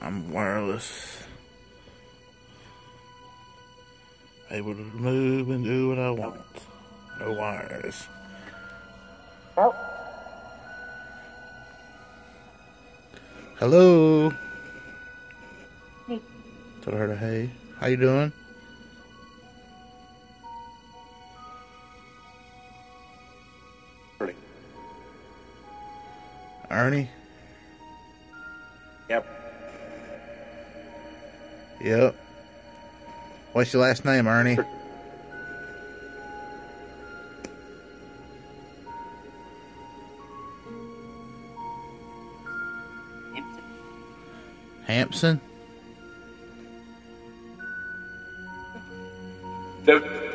I'm wireless. Able to move and do what I want. No wires. Hello. Hey. Tell her to hey. How you doing? Ernie? Yep. Yep. What's your last name, Ernie? Hampton? Yep.